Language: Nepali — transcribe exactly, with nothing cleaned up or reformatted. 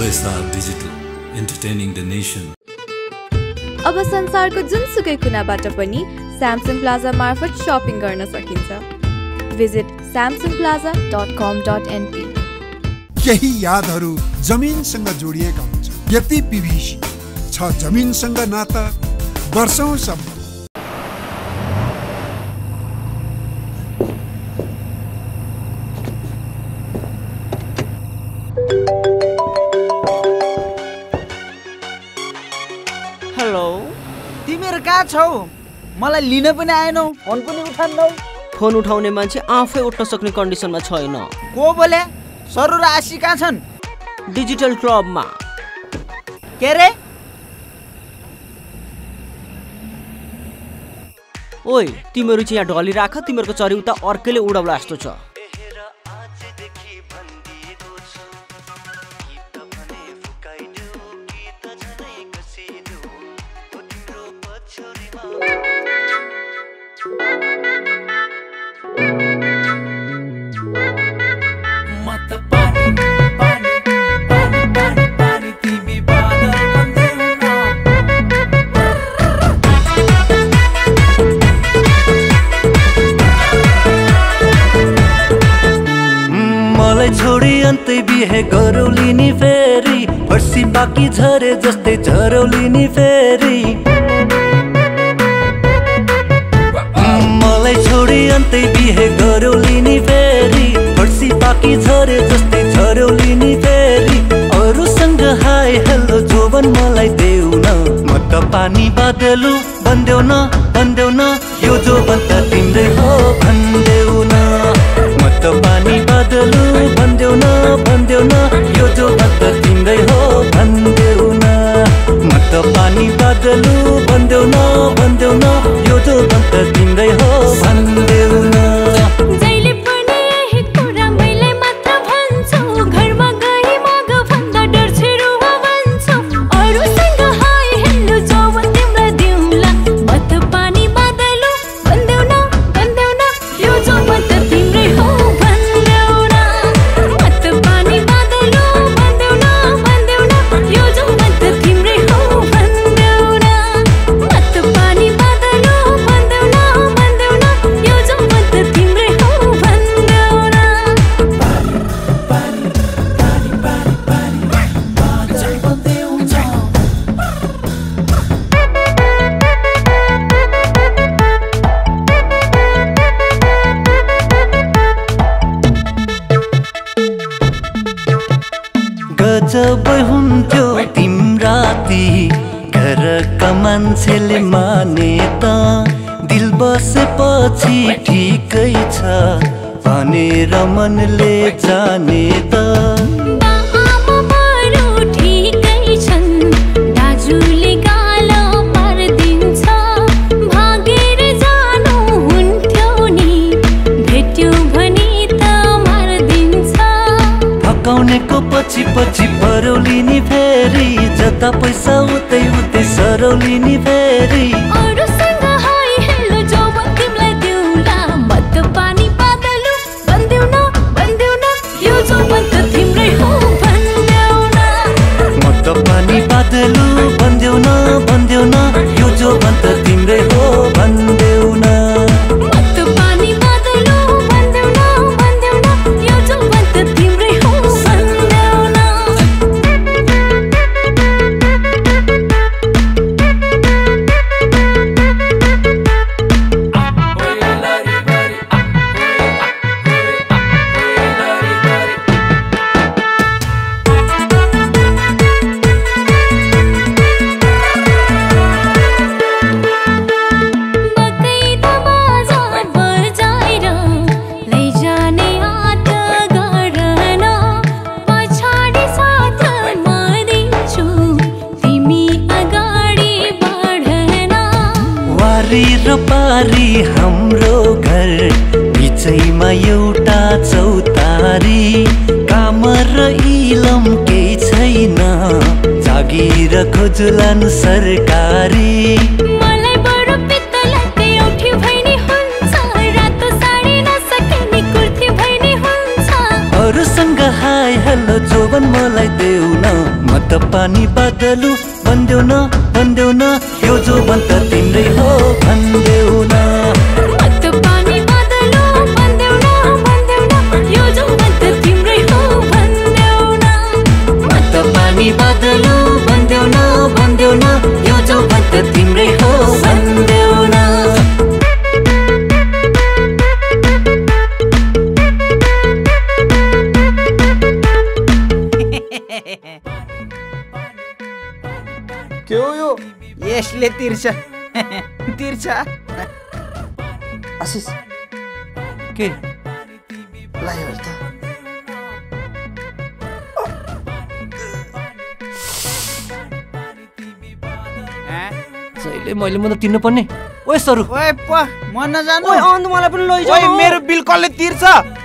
OSR digital entertaining the nation. अब संसारको जुनसुकै कुनाबाट पनि स्यामसङ प्लाजा मार्फत शपिङ गर्न सकिन्छ. Visit samsung plaza dot com dot n p. केही यादहरू जमिनसँग जोडिएका हुन्छन्. यति पिभिसी छ जमिनसँग नाता वर्षौंसम्म. हेलो, तिमीहरु कहाँ छौ? मलाई लिन पनि आएनौ, फोन पनि उठान्नौ. फोन उठाउने मान्छे आफै उठ्न सक्ने कन्डिसनमा छैन. को बोले? सरु र आशी कहाँ छन्? डिजिटल क्लबमा. के रे? ओइ, तिमीहरु चाहिँ यहाँ ढली राख, तिमीहरुको चरी उता अर्कैले उडाउला जस्तो छ. छोडी अन्तै बिहे गरौली नि फेरि, फर्सी पाकी झरे जस्तै झरौली नि फेरि. मलाई छोडी अन्तै बिहे गरौली नि फेरि, फर्सी पाकी झरे जस्तै झरौली नि फेरि. अरूसँग हाय हेलो जोवन मलाई देऊ न, म त पानी बादलु भन्देऊ न भन्देऊ न, यो जोवन त तिम्रै हो भन्देऊ न. म त पानी बादलु भन्देऊ न भन्देऊ न, यो जोवन त तिम्रै हो भन्देऊ न. म त पानी बादलु भन्देऊ न भन्देऊ न, यो जोवन त तिम्रै हो भन्देऊ न. गजब हुन्थ्यो तिम्रा ती घरका मान्छेले माने त, दिल बसेपछि ठिकै छ भनेर मनले जाने त. पछि पछि परौली नि फेरि, जता पैसा उतै उतै सरौली नि फेरि. अरूसँग हाय हेलो जोवन तिमीलाई देउला, म त पानी बादलु भन्देऊ न भन्देऊ न, यो जोवन त तिम्रै हो भन्देऊ न. म त पानी बादलु भन्देऊ न भन्देऊ न, यो जोवन त तिम्रै हो भन्देऊ न. म त पानी बादलु भन्देऊ न भन्देऊ न, यो जोवन त तिम्रै हो. र पारी हाम्रो घर बिचैमा एउटा चौतारी, काम र इलम केही छैन, जागिर खोजुलान् सरकारी. मलाई बडो पित्त लाग्दै औठी भइनी हुन्छ, रातो साडी नसकिने कुर्ती भइनी हुन्छ. अरूसँग हाय हेलो जोवन मलाई देऊ न, पानी बादलु भन्देऊ न भन्देऊ न यो जो बन्त तिम्रै हो भन्देऊ न मत पानी बादलु भन्देऊ न भन्देऊ न यो जो बन्त तिम्रै हो भन्देऊ न मत पानी बादलु भन्देऊ न भन्देऊ न यो जो बन्त तिम्रै हो भन्देऊ न के हो यो यसले तिर्छ तिर्छ आशिष के लायो त जहिले मैले म त तिर्नु पर्ने ओए सरू ओए प म नजानु ओए अन्त मलाई पनि लैजाऊ ओए मेरो बिल कसले तिर्छ